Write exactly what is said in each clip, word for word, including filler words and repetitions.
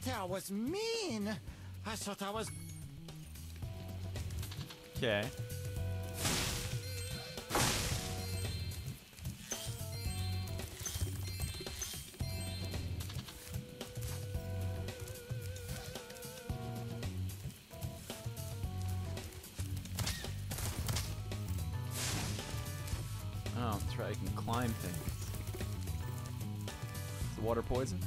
That was mean. I thought I was... Okay. Oh, that's right, I can climb things. Is the water poison?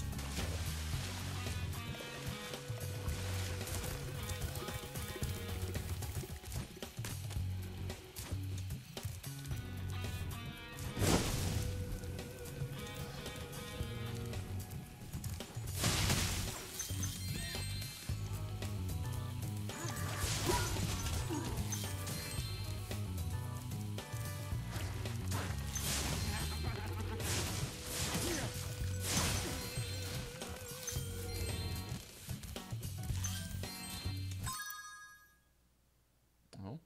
Oh.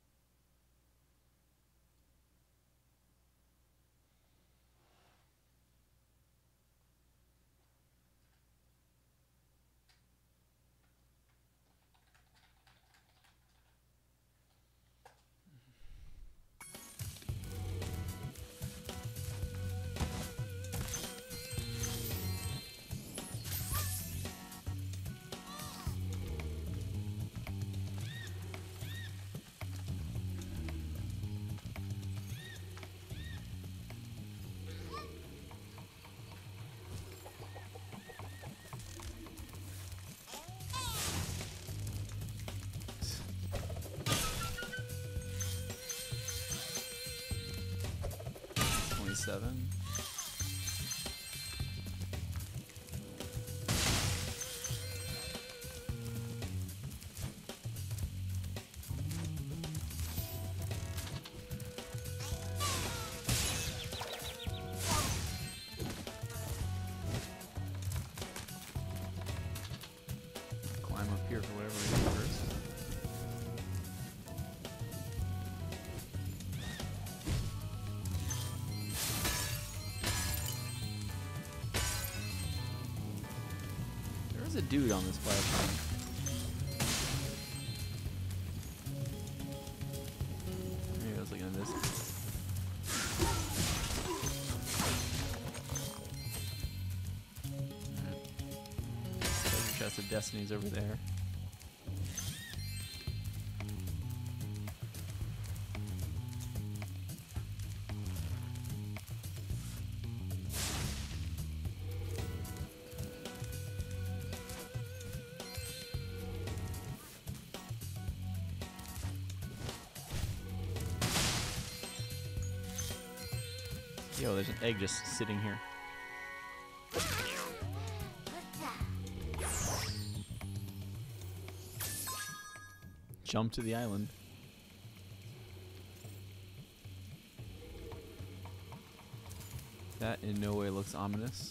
twenty-seven. Climb up here for whatever reason first. There's a dude on this platform. Maybe I was looking at this. Treasure chest of destiny's over there. Yo, there's an egg just sitting here. Jump to the island. That in no way looks ominous.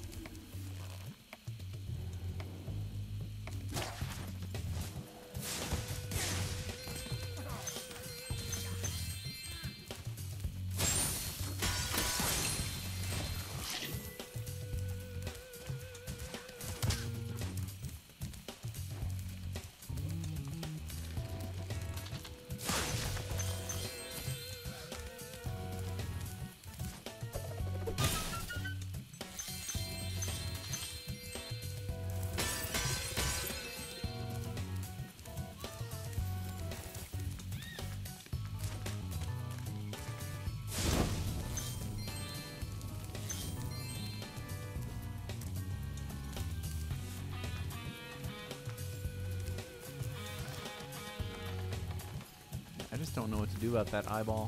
I just don't know what to do about that eyeball.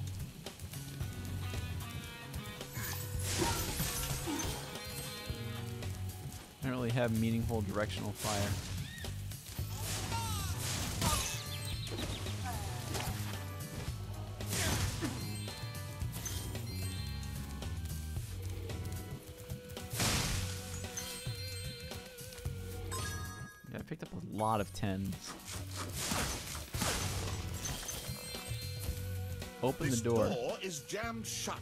I don't really have meaningful directional fire. Yeah, I picked up a lot of tens. Open the door. This door is jammed shut.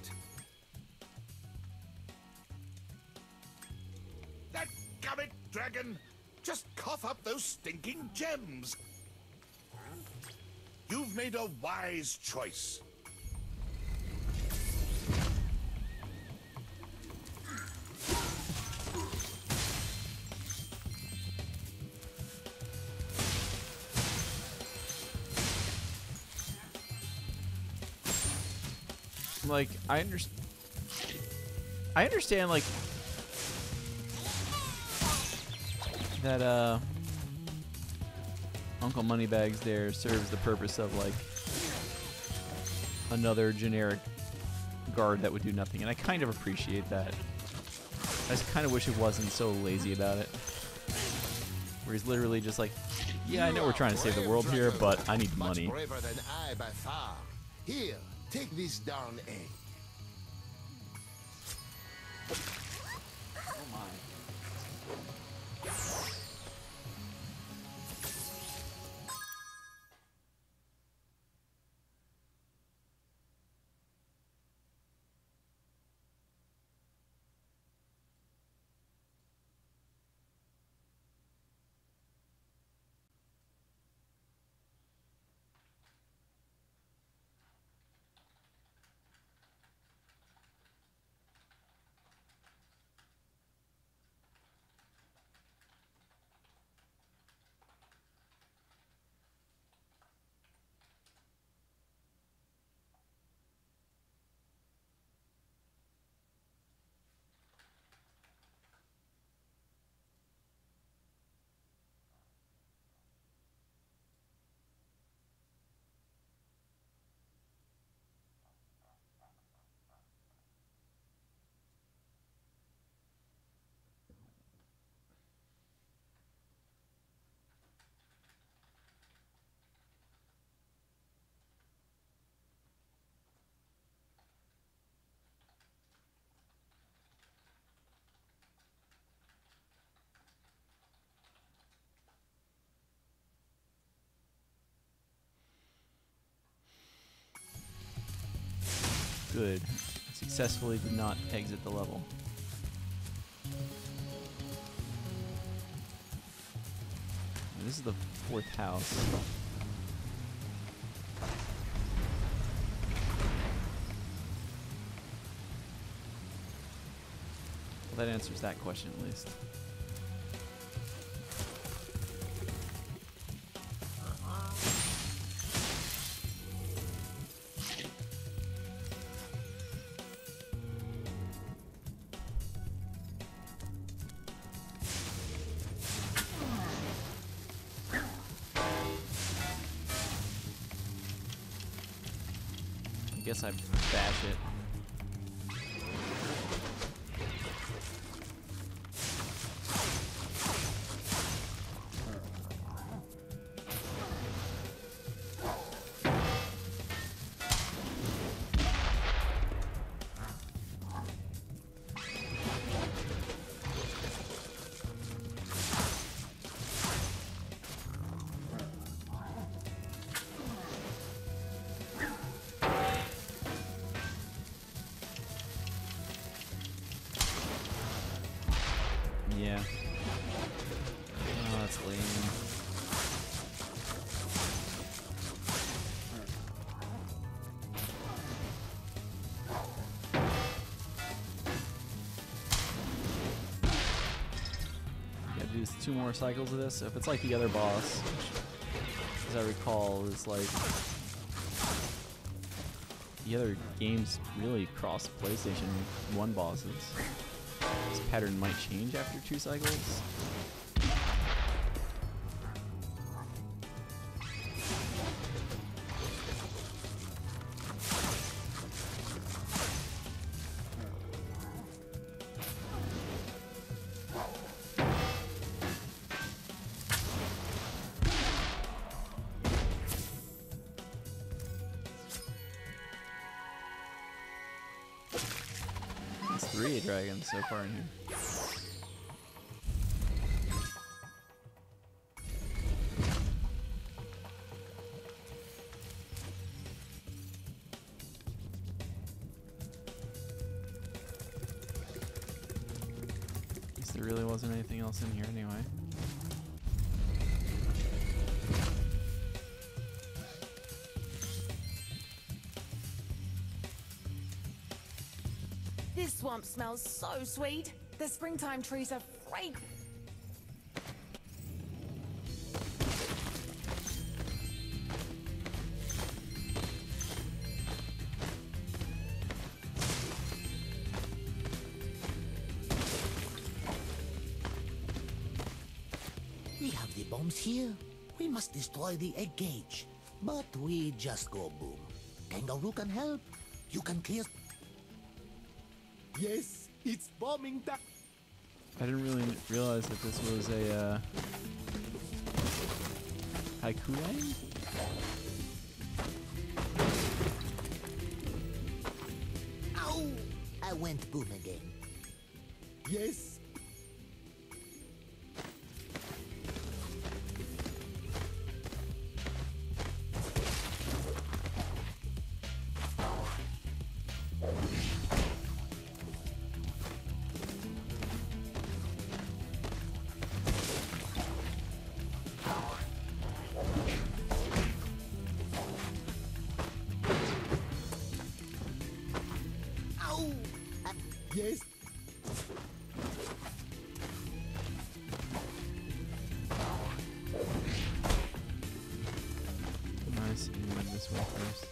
That gummit dragon! Just cough up those stinking gems. You've made a wise choice. Like, I understand. I understand, like, that, uh, Uncle Moneybags there serves the purpose of, like, another generic guard that would do nothing, and I kind of appreciate that. I just kind of wish it wasn't so lazy about it. Where he's literally just like, yeah, I know we're trying to save the world here, but I need money. Much braver than I by far. Here, take this darn egg. Oh my. Good. Successfully did not exit the level. And this is the fourth house. Well, that answers that question at least. I guess I bash it. Yeah. Oh, that's lame. Gotta do two more cycles of this. So if it's like the other boss, which, as I recall, is like the other games really cross PlayStation one bosses. This pattern might change after two cycles. It's three dragons so far in here. Guess there really wasn't anything else in here anyway. This swamp smells so sweet. The springtime trees are fragrant. We have the bombs here. We must destroy the egg cage. But we just go boom. Kangaroo can help. You can clear... Yes, it's bombing time. I didn't really realize that this was a uh, haiku line. Ow! I went boom again. Yes. Yes. Nice, and this way first.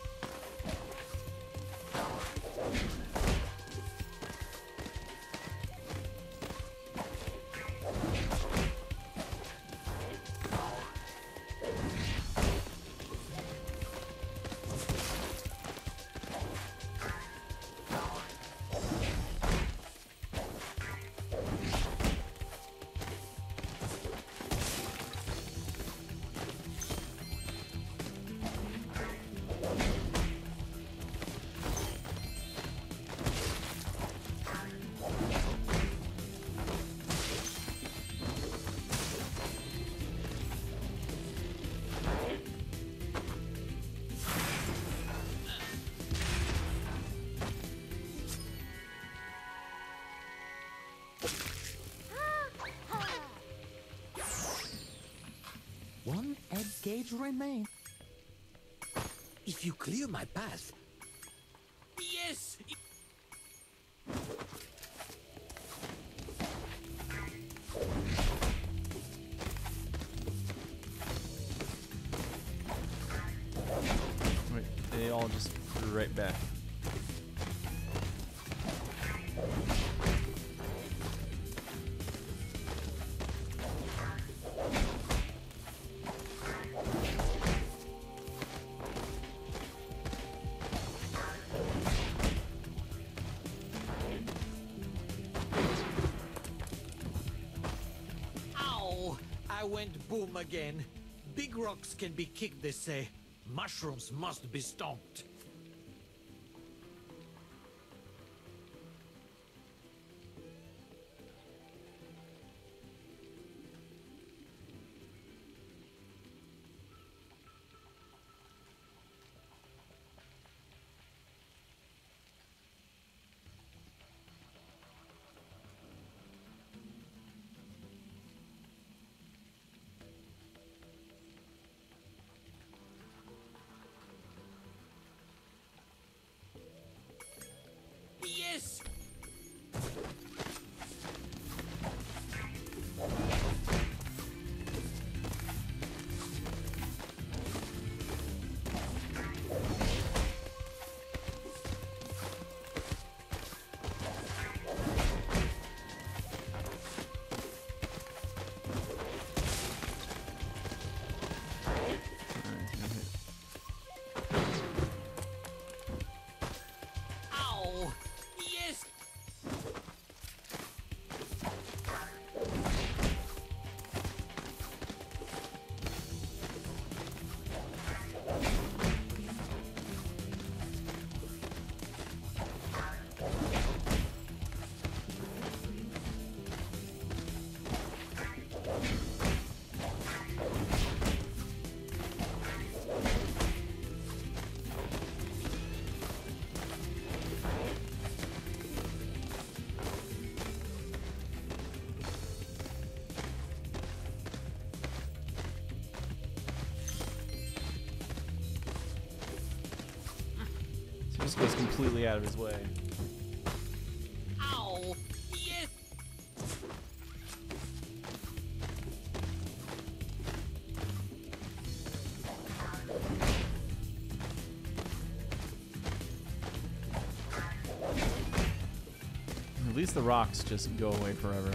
One egg cage remains. If you clear my path... Yes! Wait, they all just grew right back. I went boom again. Big rocks can be kicked, they say. Mushrooms must be stomped. Yes! Ow! Yes! So this goes completely out of his way. least the rocks just go away forever.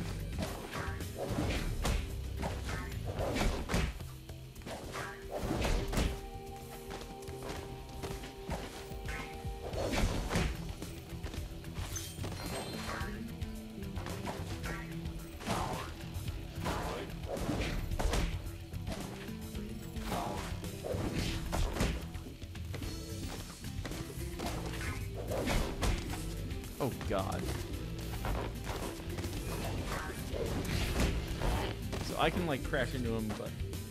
Oh god. So I can like crash into him, but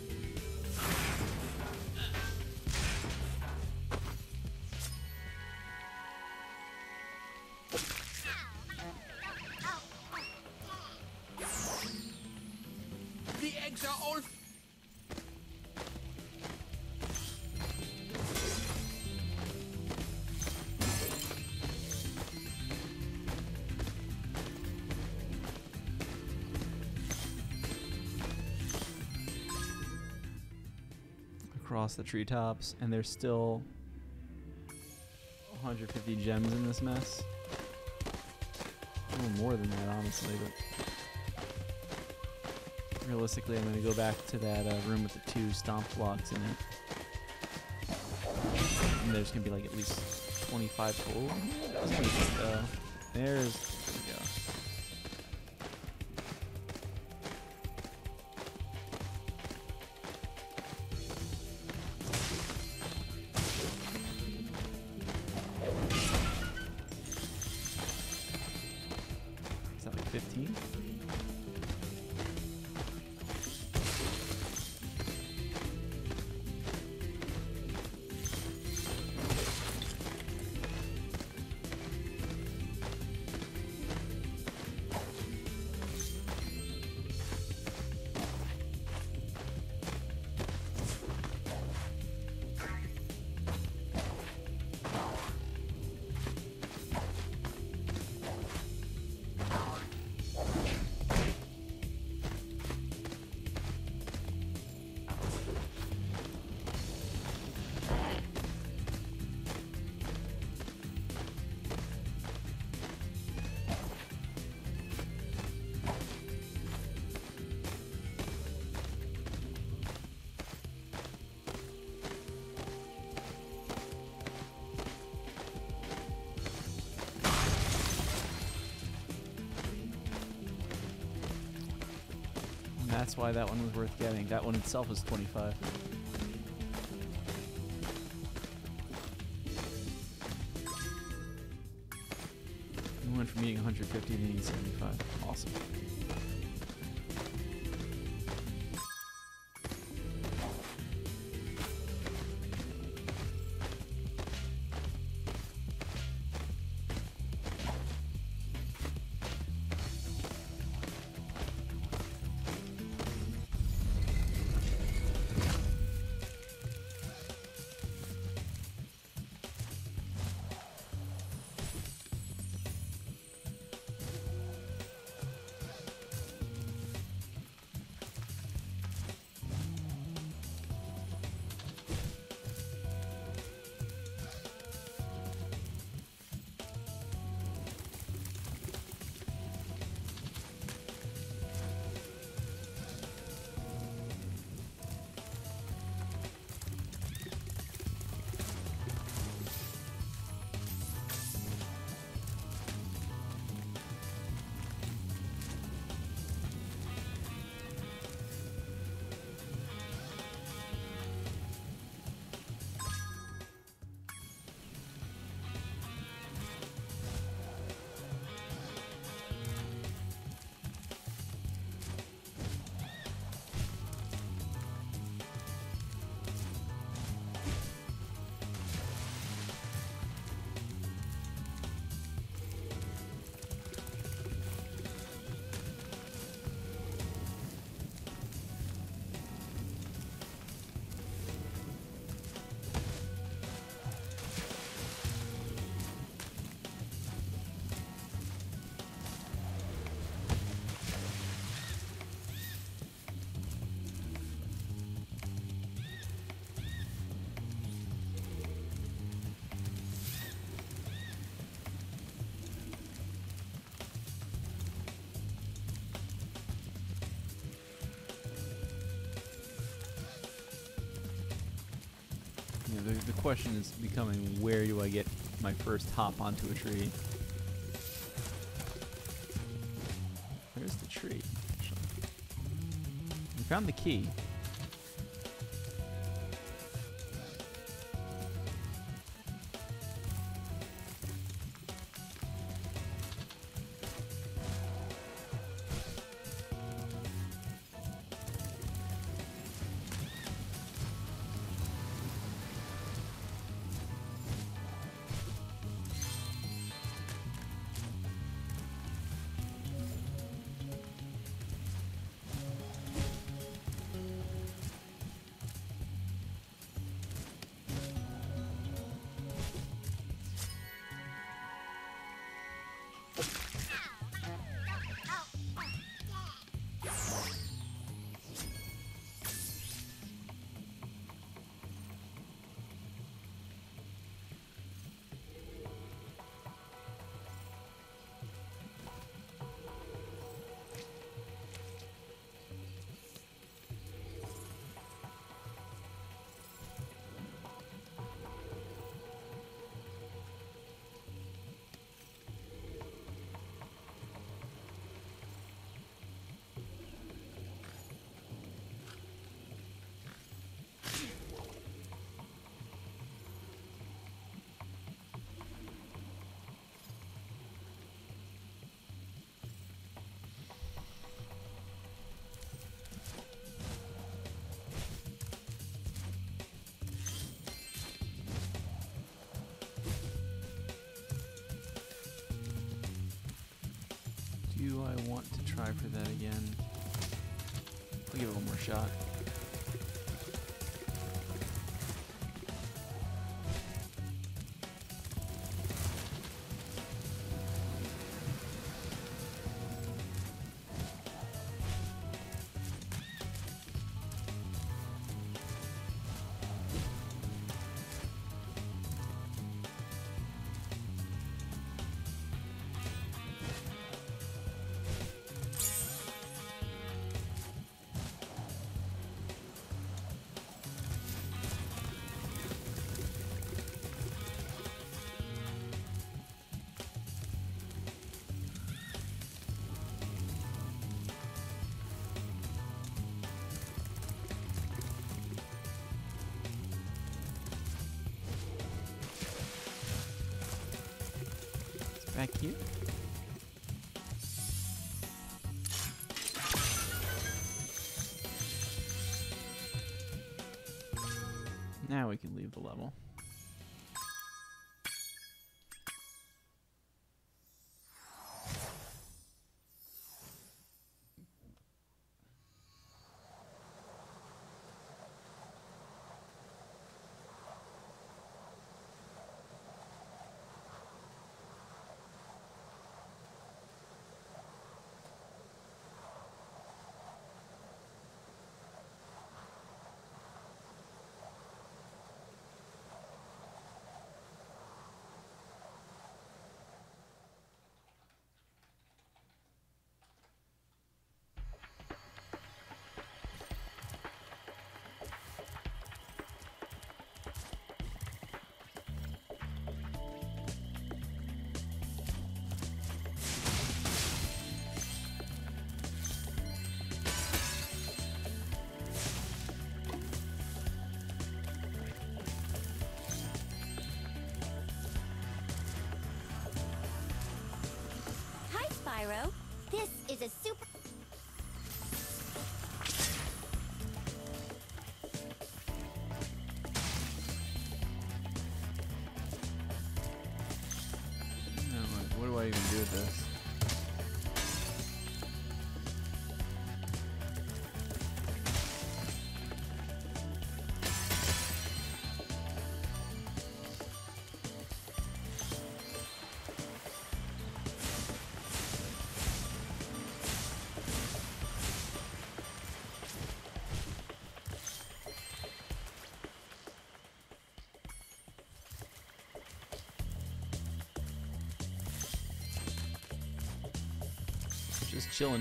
The eggs are all. across the treetops, and there's still one hundred fifty gems in this mess. A little more than that, honestly, but realistically, I'm going to go back to that uh, room with the two stomp blocks in it. And there's going to be like at least twenty-five total. That was only, uh, there's, there we go. Is that like fifteen? That's why that one was worth getting. That one itself was twenty-five. We went from eating one hundred fifty to eating seventy-five. Awesome. You know, the, the question is becoming, where do I get my first hop onto a tree? There's the tree. We found the key. Do I want to try for that again? I'll give it one more shot. Back here. Now we can leave the level. Spyro. This is a super... No, like, what do I even do with this? Just chilling.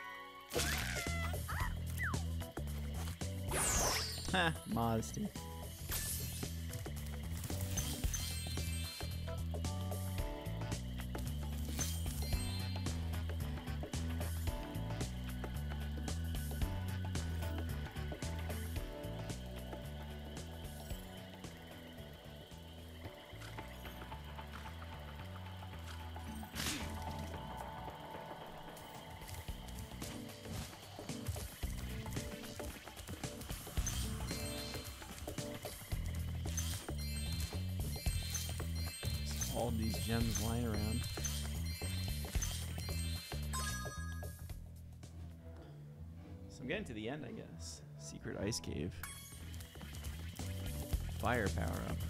Ha, modesty. all these gems lying around. So I'm getting to the end, I guess. Secret ice cave. Fire power up.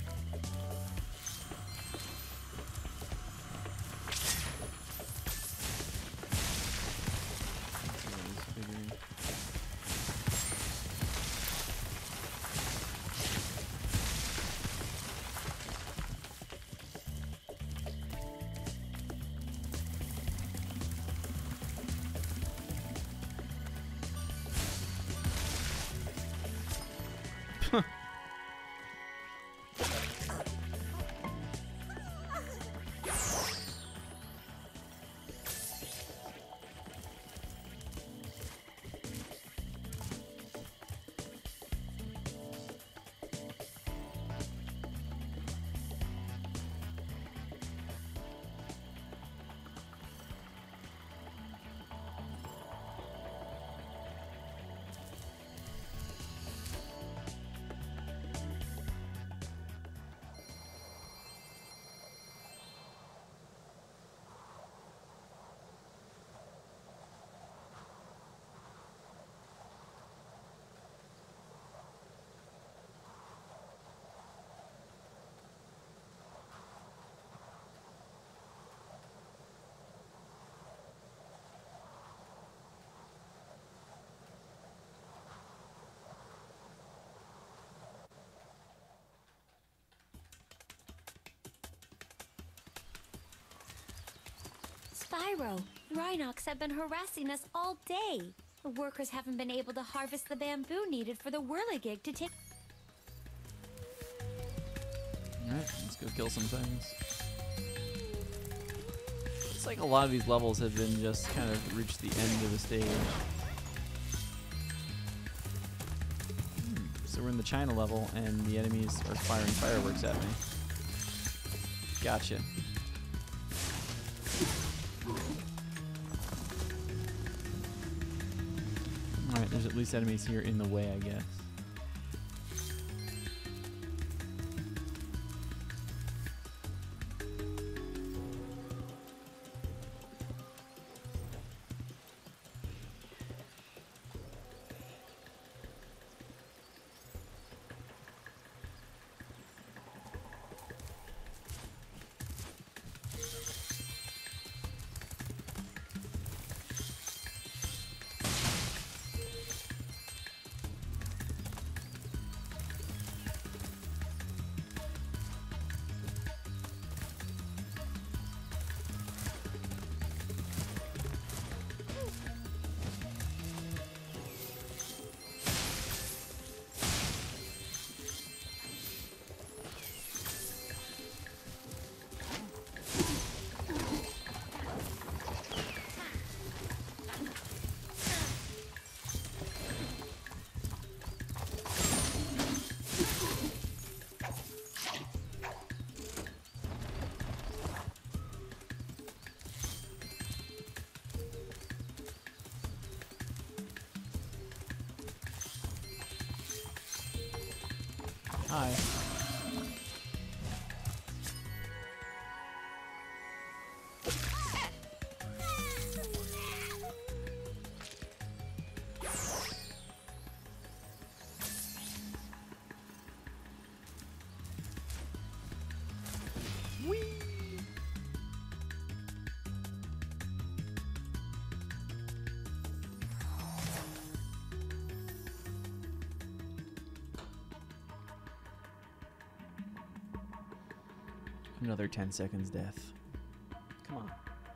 Spyro, Rhinox have been harassing us all day. The workers haven't been able to harvest the bamboo needed for the whirligig to take... Alright, let's go kill some things. It's like a lot of these levels have been just kind of reached the end of the stage. Hmm, so we're in the China level and the enemies are firing fireworks at me. Gotcha. Alright, there's at least enemies here in the way, I guess. Hi. Another ten seconds death. Come on.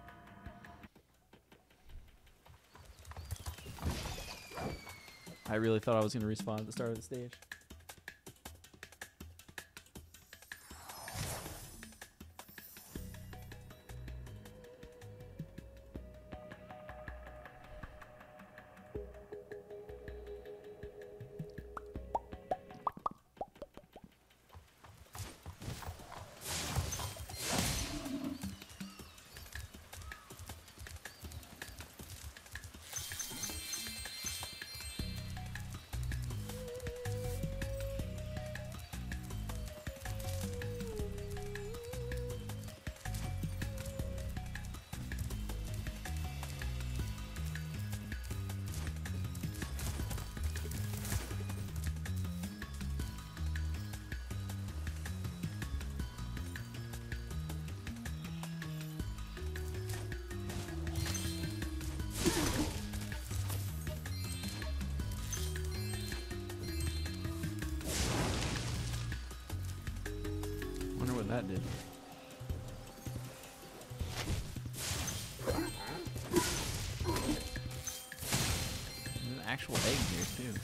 I really thought I was going to respawn at the start of the stage. that did. There's an actual egg here, too.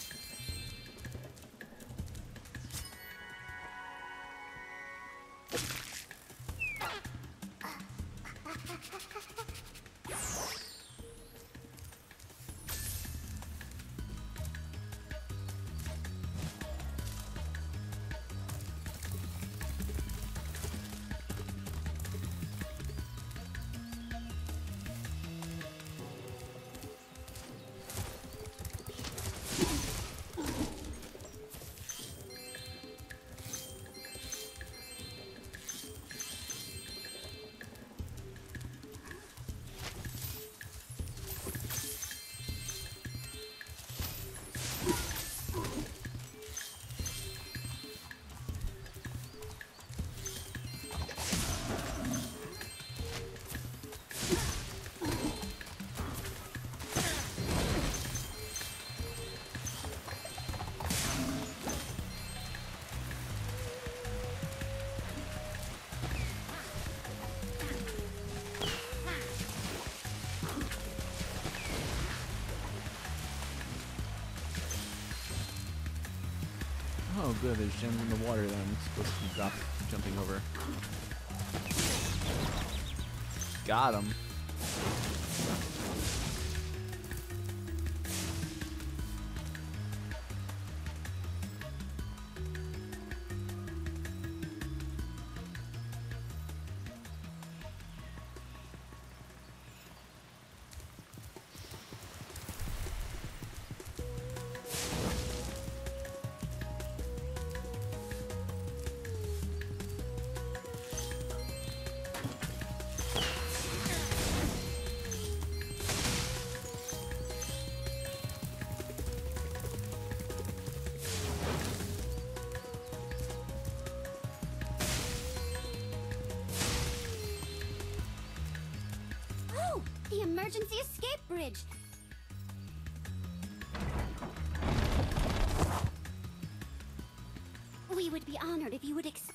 Oh good, there's gems in the water that I'm supposed to be drop jumping over. Got him. The emergency escape bridge! We would be honored if you would ex-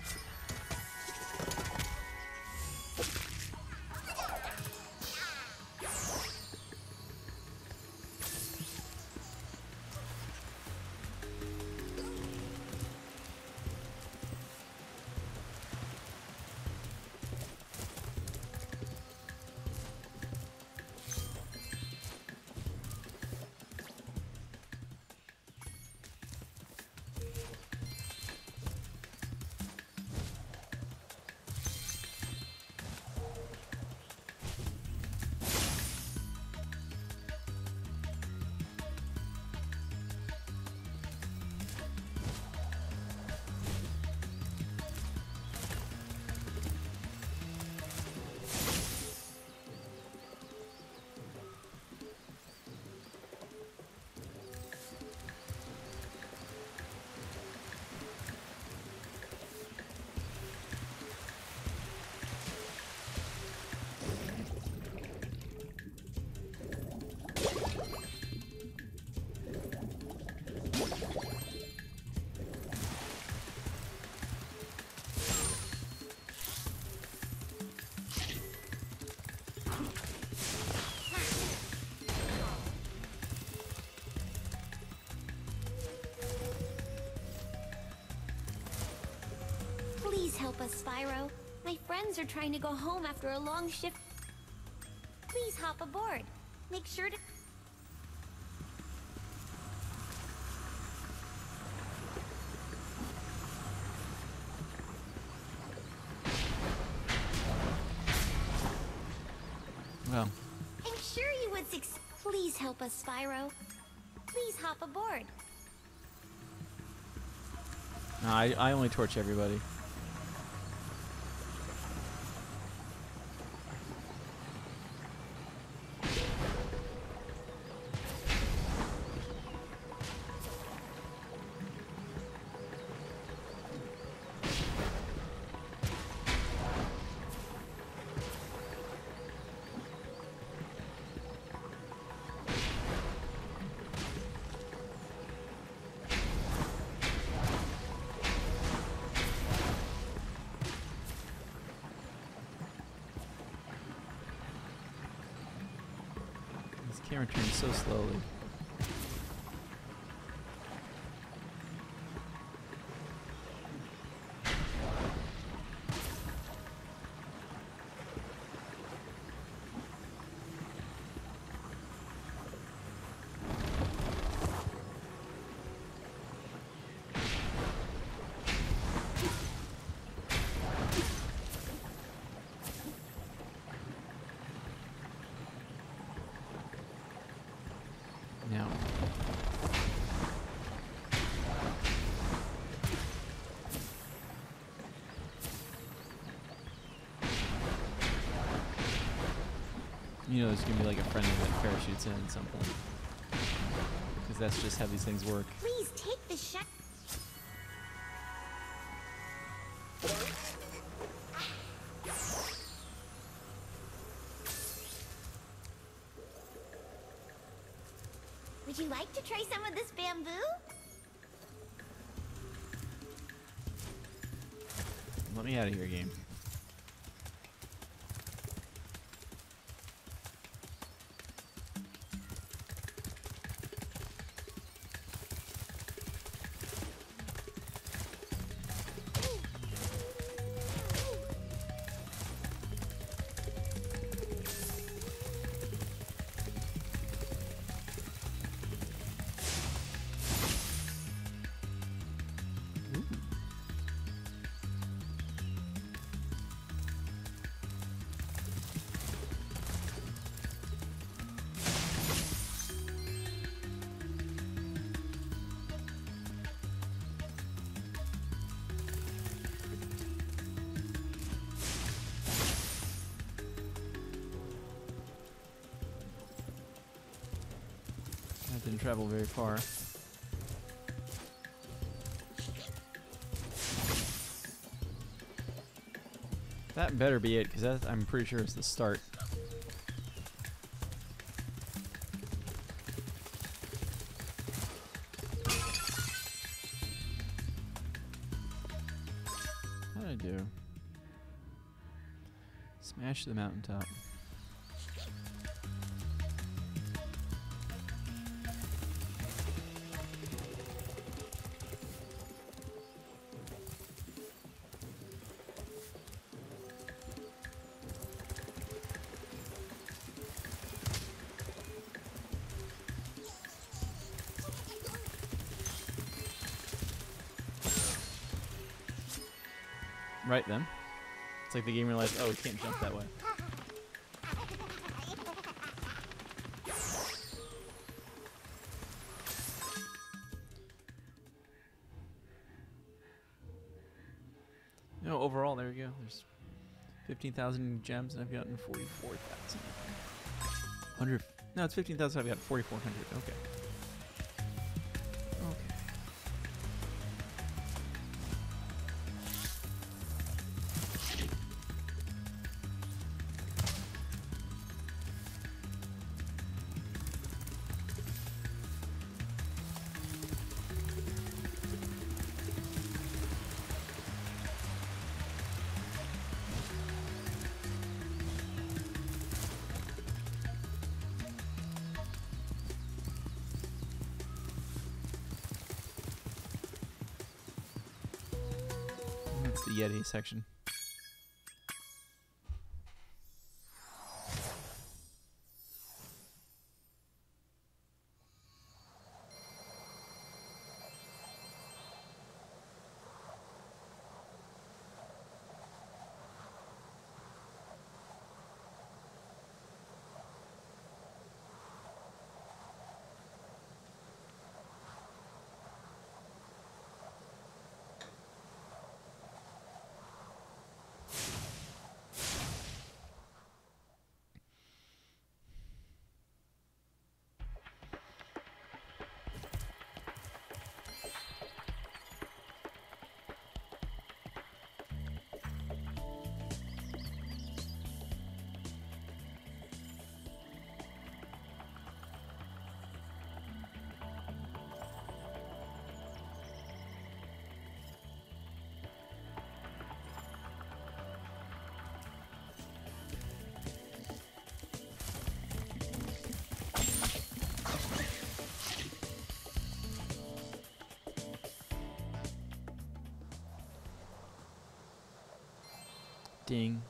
Please help us, Spyro. My friends are trying to go home after a long shift. Please hop aboard. Make sure to... Well, I'm sure you would succeed. Please help us, Spyro. Please hop aboard. no, I, I only torch everybody. Camera turns so slowly. Now, you know there's gonna be like a friendly that parachutes in at some point, because that's just how these things work. Please take the shot. Would you like to try some of this bamboo? Let me out of here, game. That didn't travel very far. That better be it, because I'm pretty sure it's the start. How did I do? Smash the mountaintop. Right then. It's like the game realized, oh, we can't jump that way. No, overall, there we go. There's fifteen thousand gems, and I've gotten forty-four thousand. one hundred. No, it's fifteen thousand, I've got forty-four hundred. Okay. Okay. That's the Yeti section. Ding.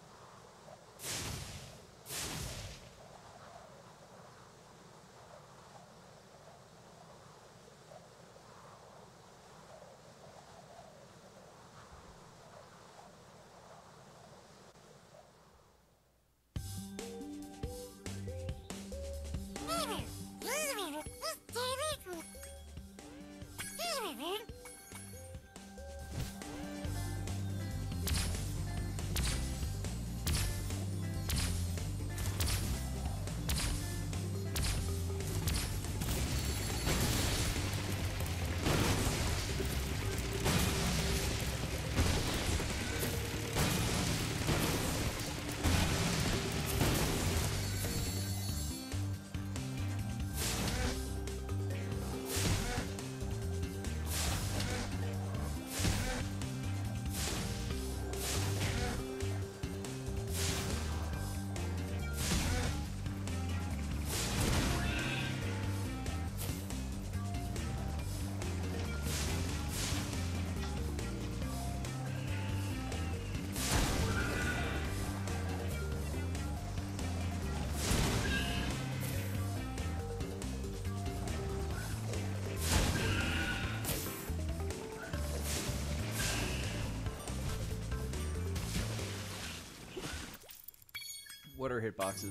What are hitboxes?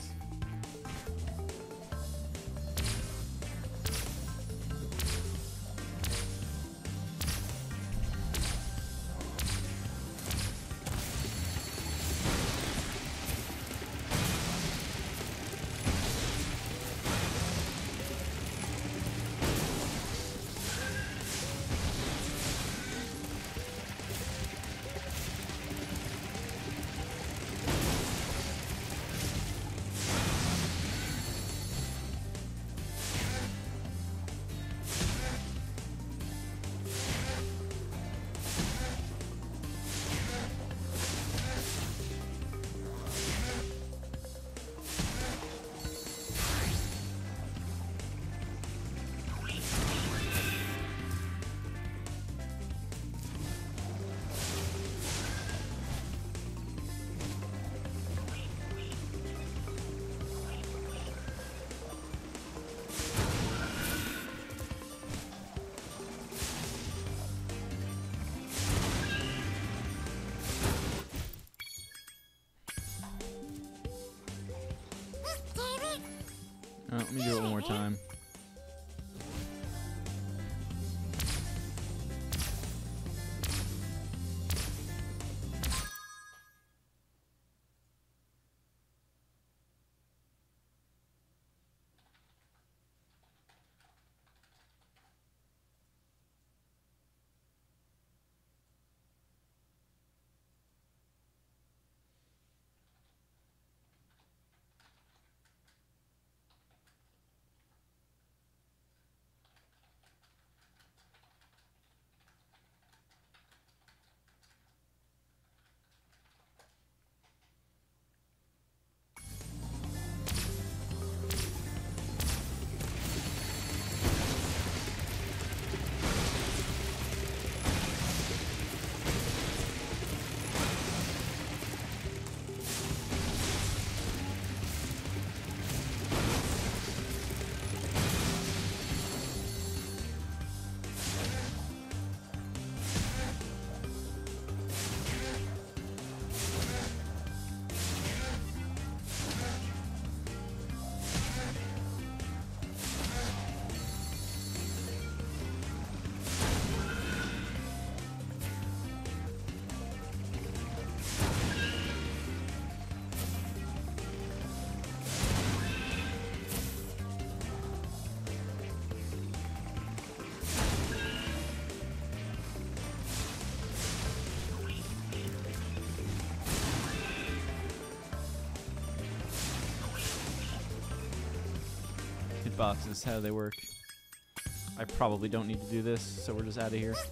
Oh, let me do it one more time. Boxes, how do they work? I probably don't need to do this, so we're just out of here.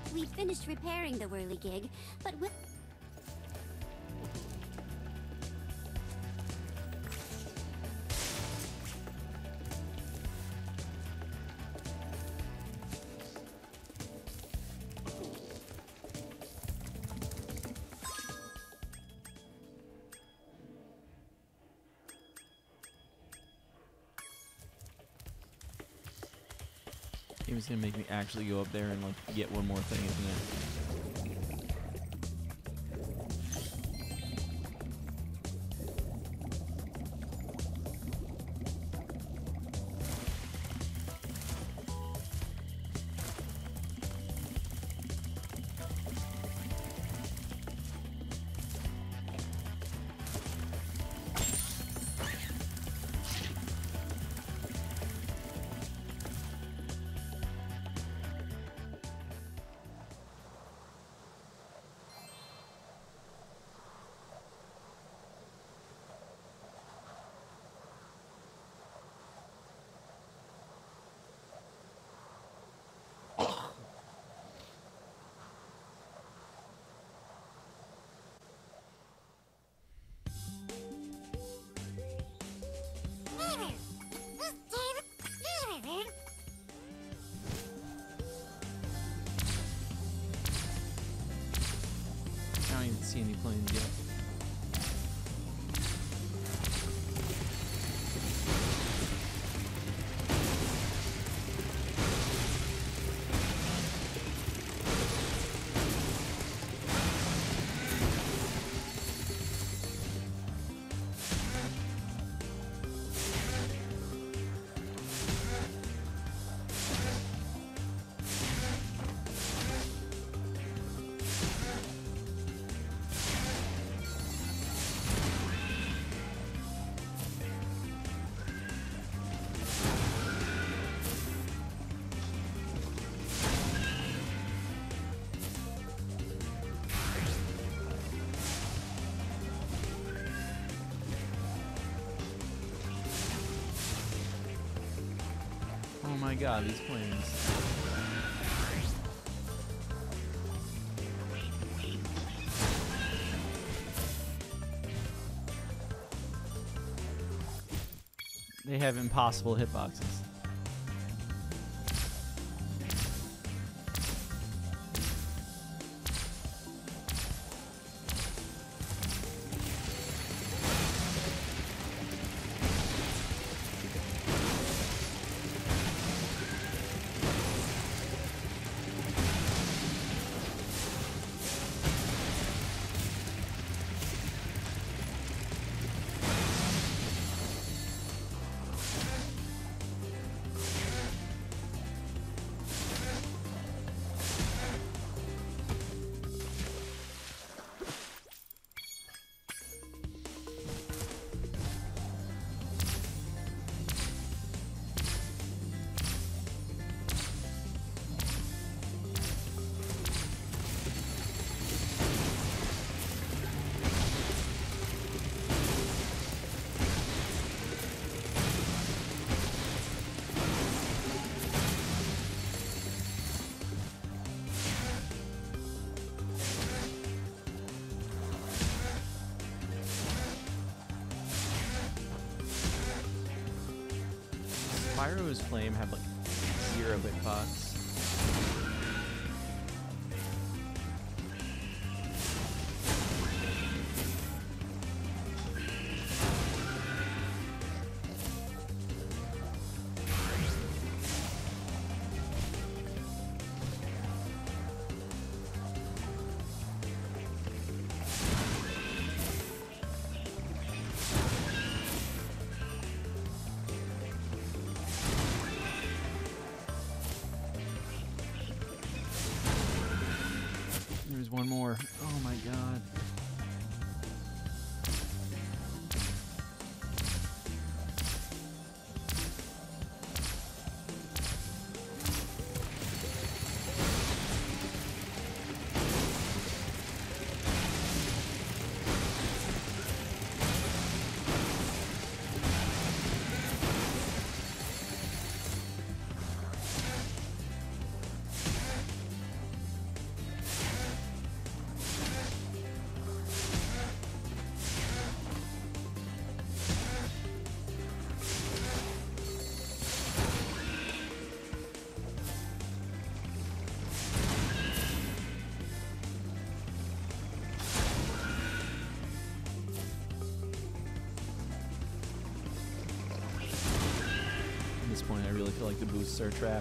We finished repairing the whirligig, but with Game is gonna make me actually go up there and like get one more thing, isn't it? I don't even see any planes yet. Oh my god, these planes. They have impossible hitboxes. Spyro's flame had like zero hitbox. There's one more. Oh my god. really feel like the boosts are a trap.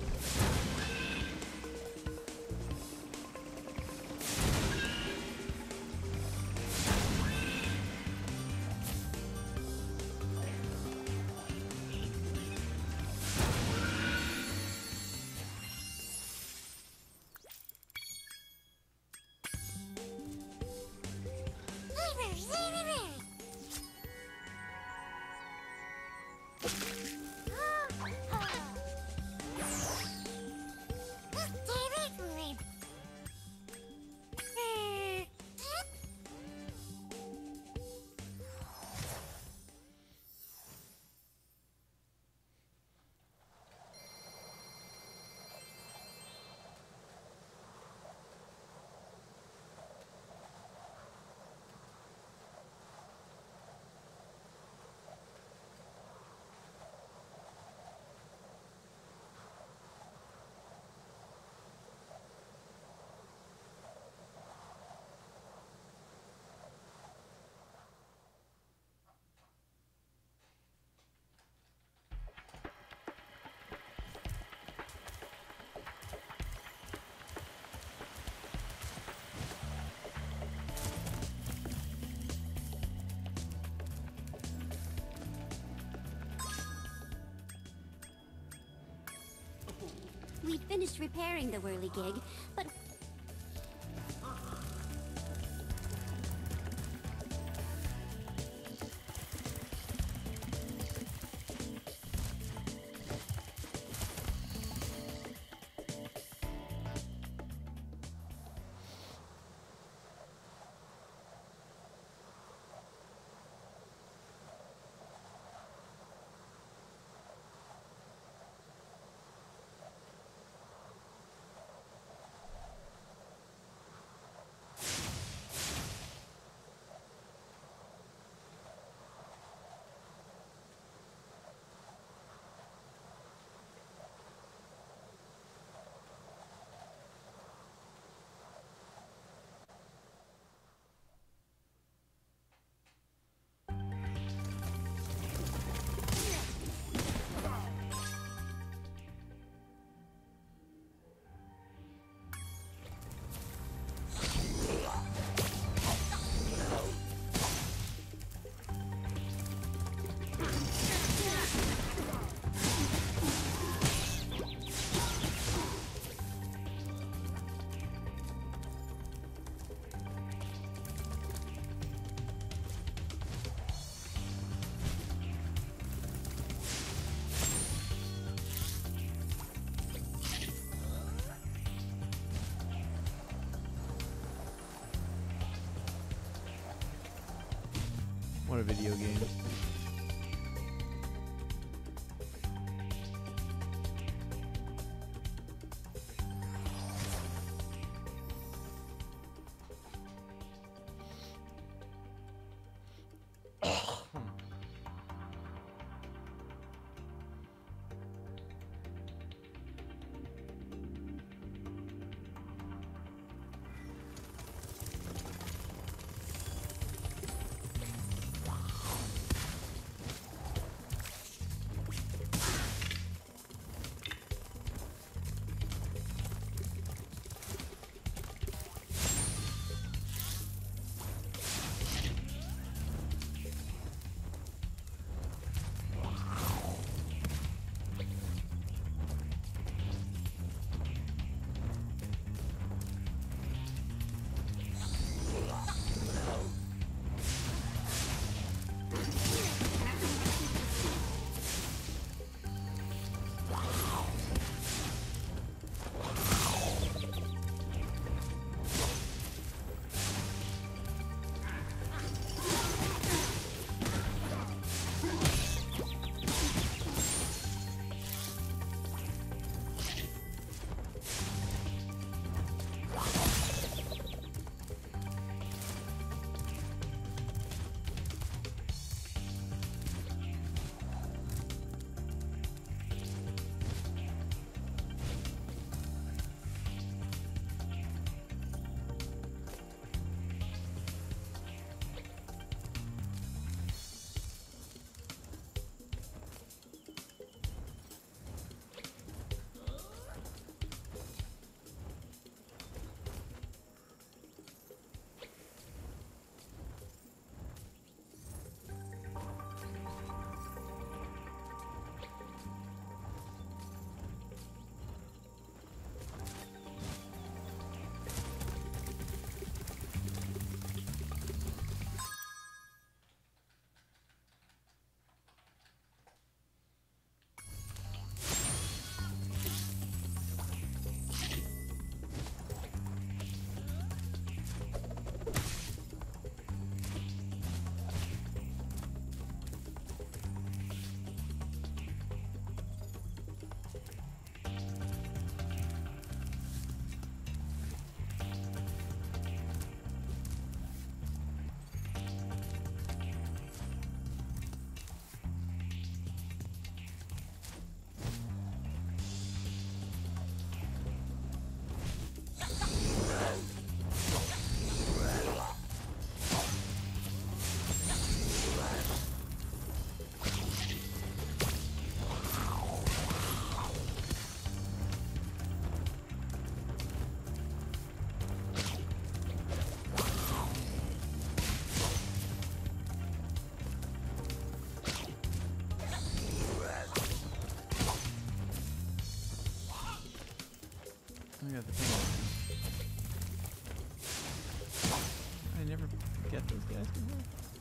We'd finished repairing the whirligig, but What a video game. I got the thing. I never get those guys before.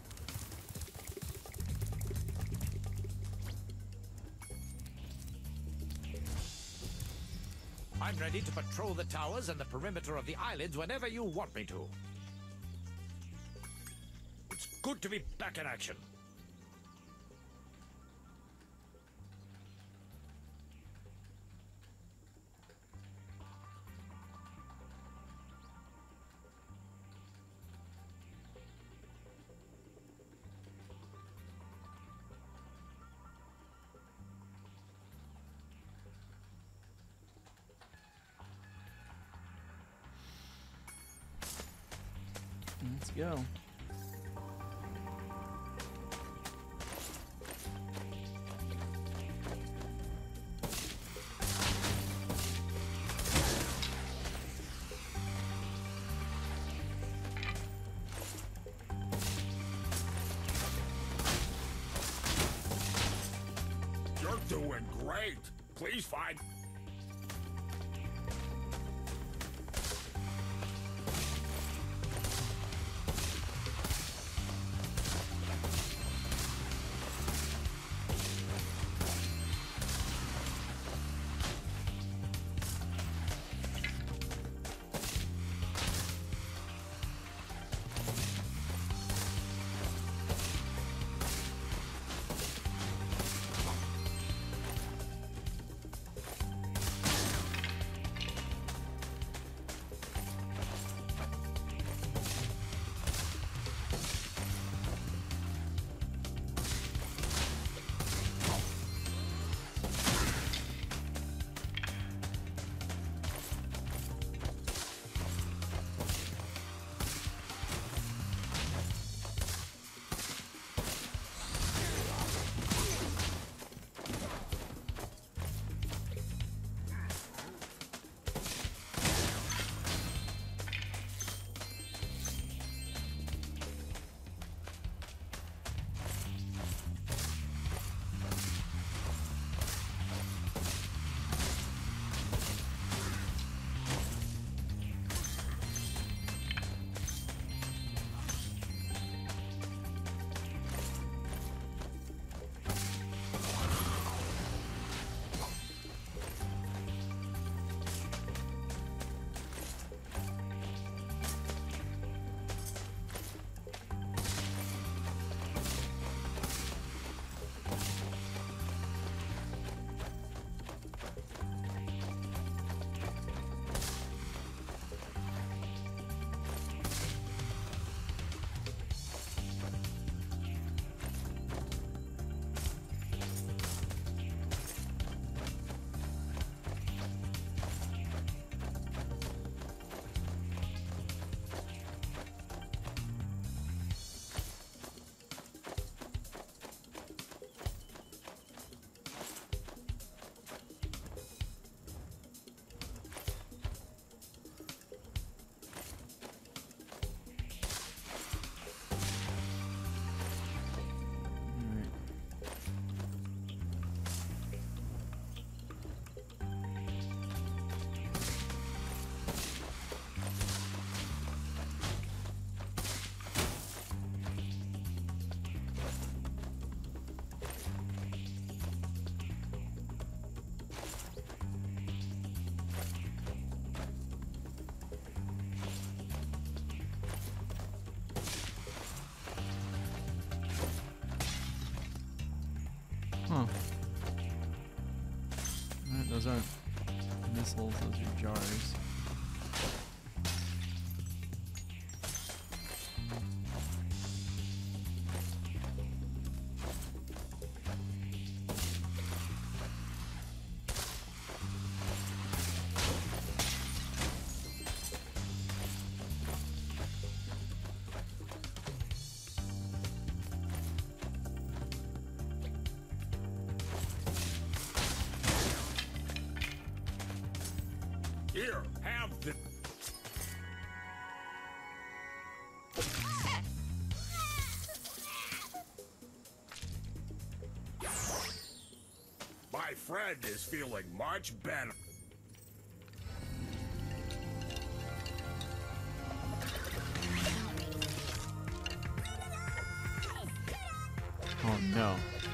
I'm ready to patrol the towers and the perimeter of the islands whenever you want me to. It's good to be back in action. Let's go. You're doing great. Please find... Huh. Alright, those aren't missiles, those are jars. Here, have the... My friend is feeling much better. no.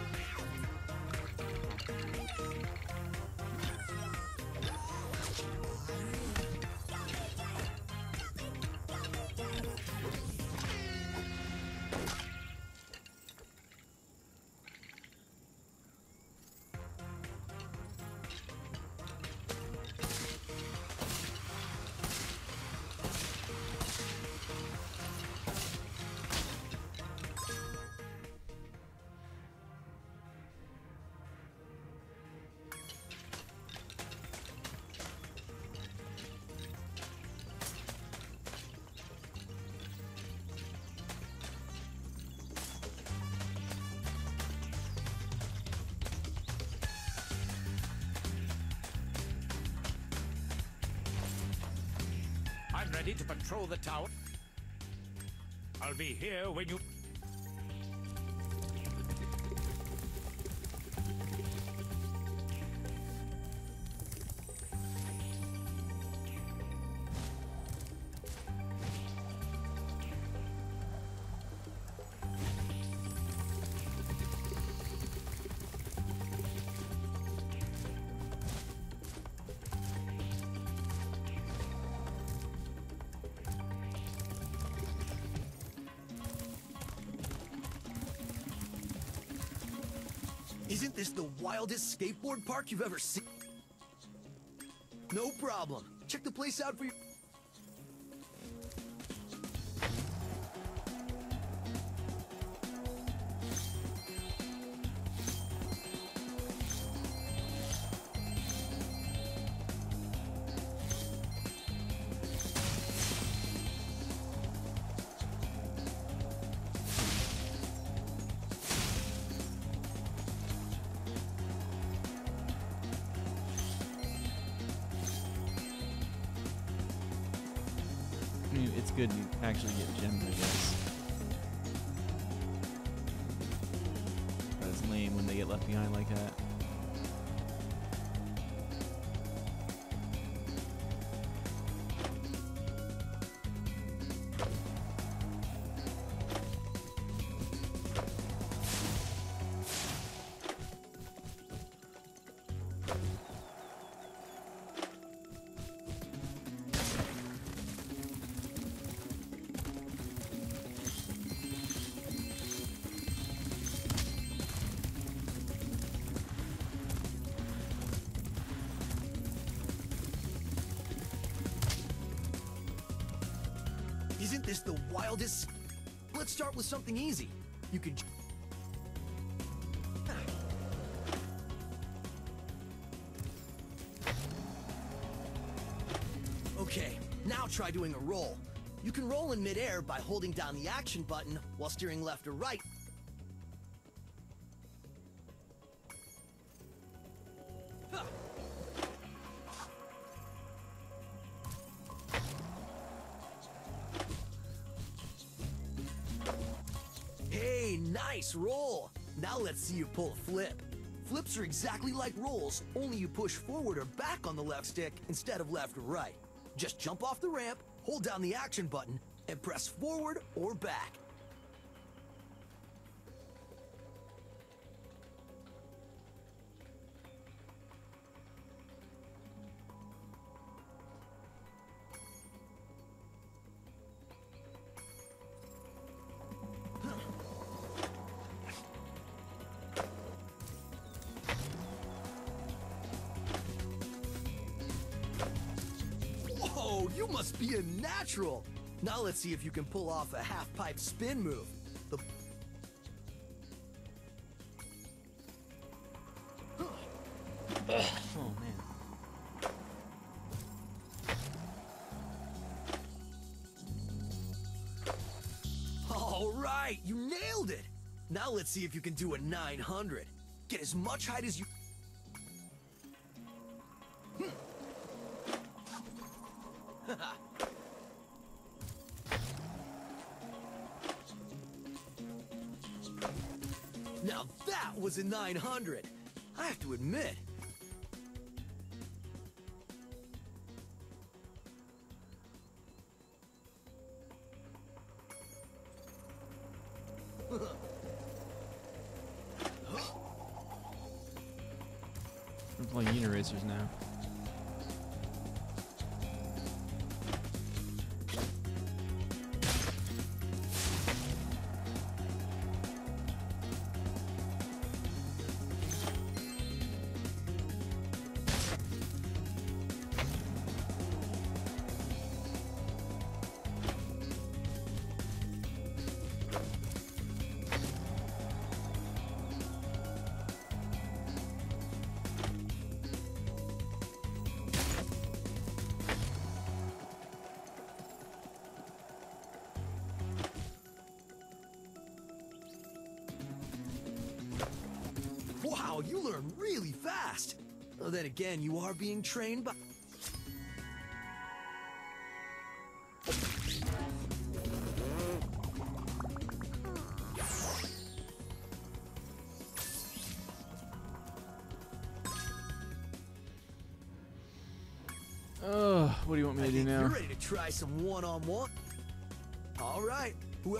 I'm ready to patrol the tower. I'll be here when you... Isn't this the wildest skateboard park you've ever seen? No problem. Check the place out for you. I mean, it's good to actually get gems, I guess. But it's lame when they get left behind like that. Isn't this the wildest? Let's start with something easy. You could... Okay, now try doing a roll. You can roll in midair by holding down the action button while steering left or right. Hey, nice roll! Now let's see you pull a flip. Flips are exactly like rolls, only you push forward or back on the left stick instead of left or right. Just jump off the ramp, hold down the action button, and press forward or back. Whoa, you must be a natural! Now let's see if you can pull off a half-pipe spin move. The... Oh, man. All right, you nailed it! Now let's see if you can do a nine hundred. Get as much height as you... Now that was a nine hundred. I have to admit. Well, unit racers now. Wow, you learn really fast. Well, then again, you are being trained by... Oh, what do you want me I to do think now? you're ready to try some one-on-one. All right. Who...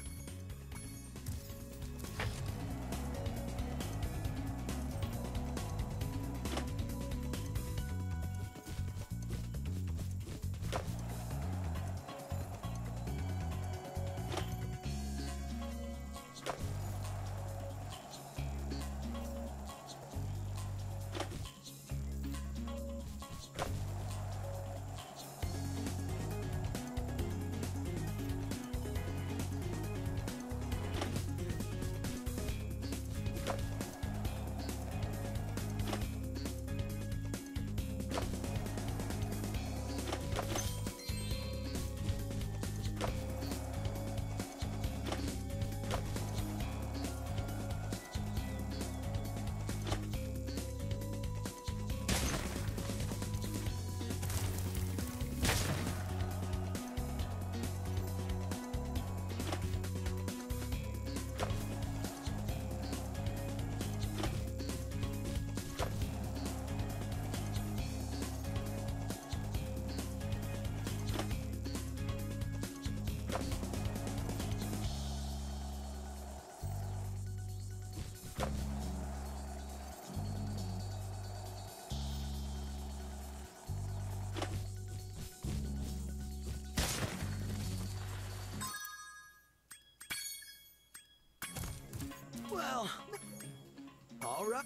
Well, all right.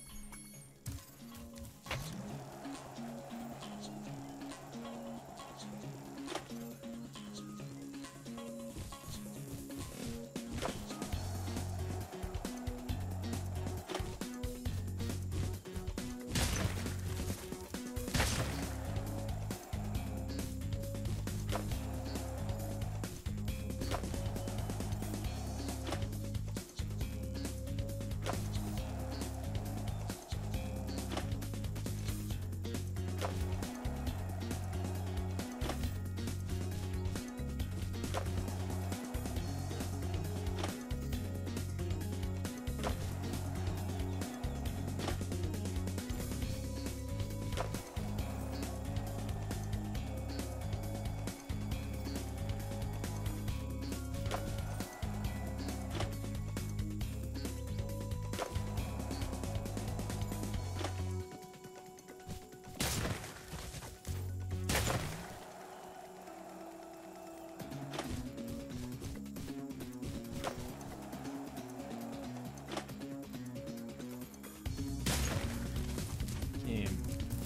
Game.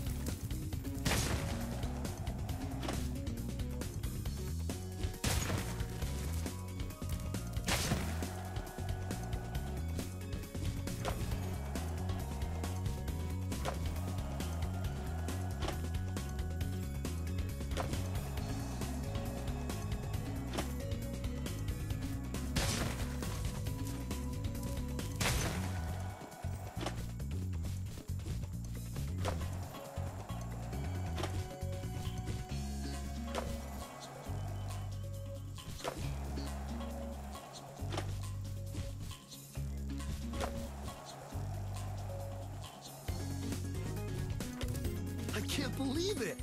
I can't believe it.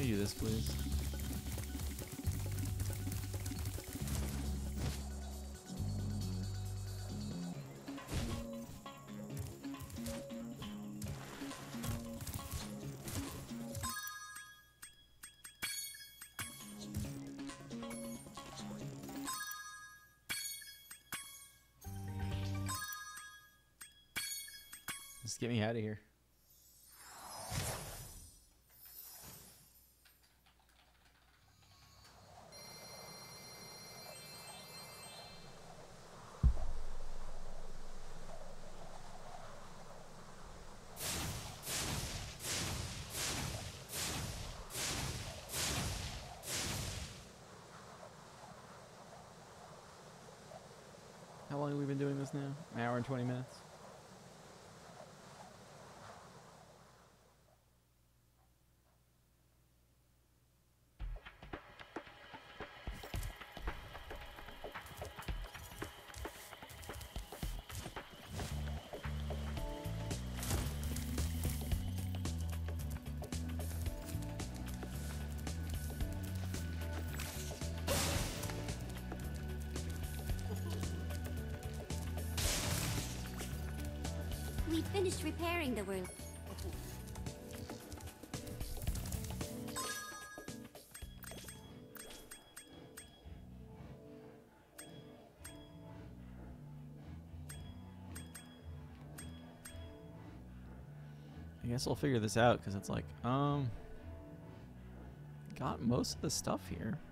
me do this, please. Just get me out of here. How long have we been doing this now? An hour and twenty minutes? We finished repairing the whirl. I guess I'll figure this out because it's like, um, got most of the stuff here.